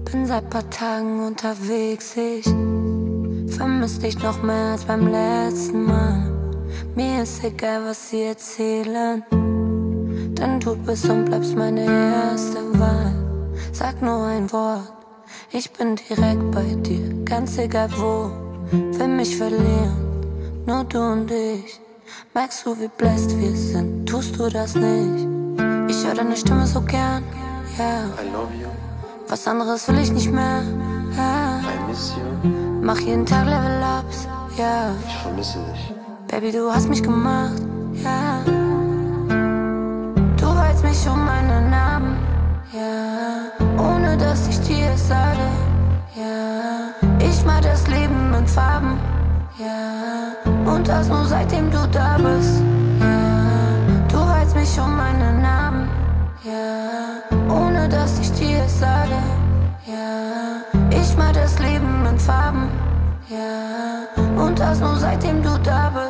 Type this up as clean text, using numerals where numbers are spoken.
Bin seit paar Tagen unterwegs, ich vermiss dich noch mehr als beim letzten Mal. Mir ist egal, was sie erzählen, denn du bist und bleibst meine erste Wahl. Sag nur ein Wort, ich bin direkt bei dir, ganz egal wo. Will mich verlieren, nur du und ich. Merkst du, wie bläst wir sind, tust du das nicht? Ich höre deine Stimme so gern, ja. I love you. Was anderes will ich nicht mehr, ja. I miss you. Mach jeden Tag Level-Ups, ja. Ich vermisse dich. Baby, du hast mich gemacht, ja. Du heulst mich um meinen Namen, ja. Ohne dass ich dir es sage, ja. Ich mal das Leben in Farben, ja. Und das nur seitdem du da bist, ja. Du heulst mich um meinen Namen, ja. Ohne dass ich dir es sage, ja. Ich mal das Leben in Farben, ja. Und das nur seitdem du da bist.